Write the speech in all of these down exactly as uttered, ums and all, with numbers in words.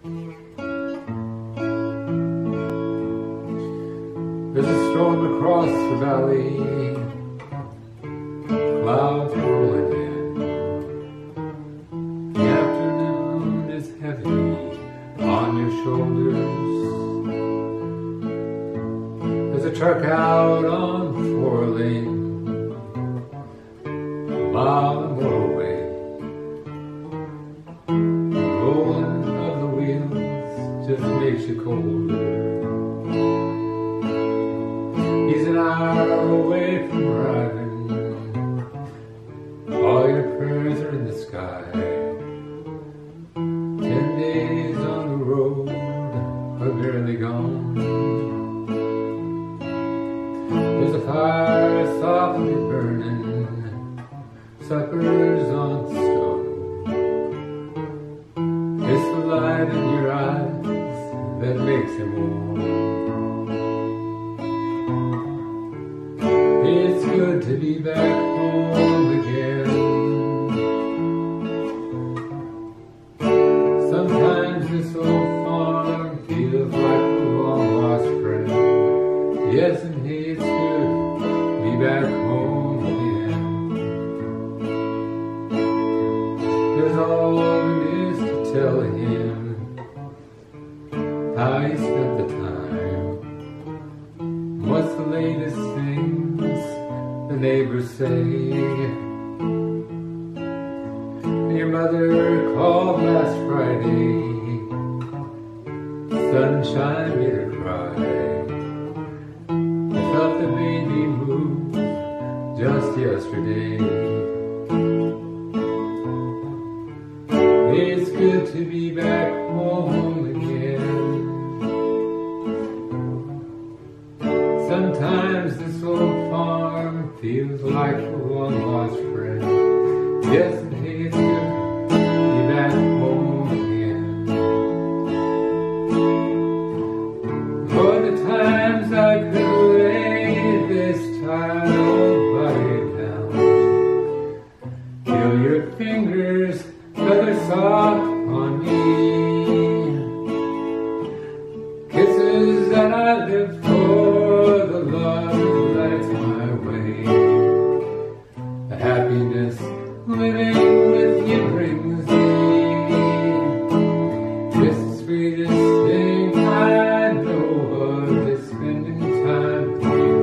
There's a storm across the valley, clouds rolling in. The afternoon is heavy on your shoulders. There's a truck out on four lane, a mile and more away. The rolling of the wheels just makes you colder. He's an hour away from driving. All your prayers are in the sky. Ten days on the road are barely gone. There's a fire softly burning, supper's on the stove. It's the light in your eyes that makes him warm. It's good to be back home again. Sometimes this old farm feels like a long-lost friend. Yes, and hey, it's good to be back home again. There's all there is to tell him, how he spent the time. What's the latest things the neighbors say? Your mother called last Friday. Sunshine made her cry. I felt the baby move just yesterday. It's good to be back home again. Sometimes this old farm feels like a long-lost friend. Yes, and hey, it's good to be back home again. For the times I could lay this tired body down, feel your fingers feather soft on me, kisses that I live for, the love that's my way. The happiness living with you brings me. It's the sweetest thing I know of, is spending time with you.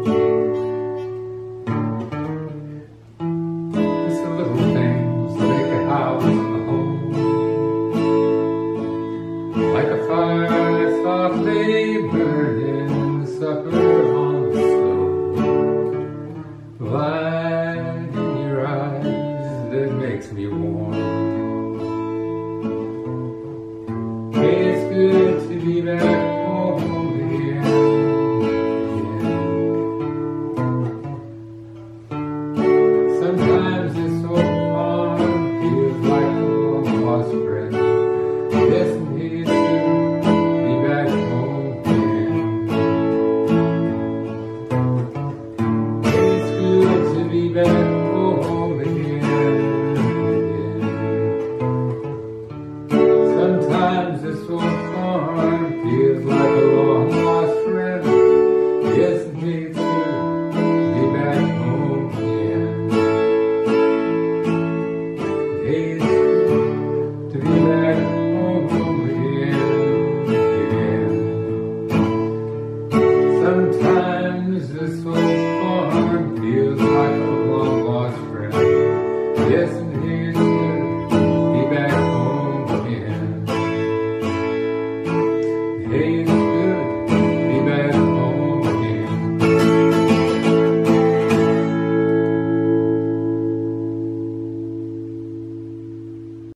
It's the little things that make a house a home. Like a fire softly burning, supper on the stove, light in your eyes that makes me warm. It's good to be back home again. Sometimes this old farm feels like a long-lost friend. Yes, and it's good to be back home again. It's good to be back home again. Sometimes this old farm feels like a long-lost friend. Yes, and it's good to be back home again. It's good to be back home again. Sometimes this old farm feels like